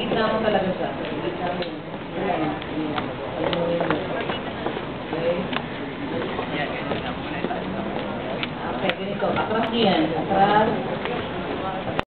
gitna mo talaga siya. Sa gitna mo. Okay. Okay, ganito. Atras niyan. Atras.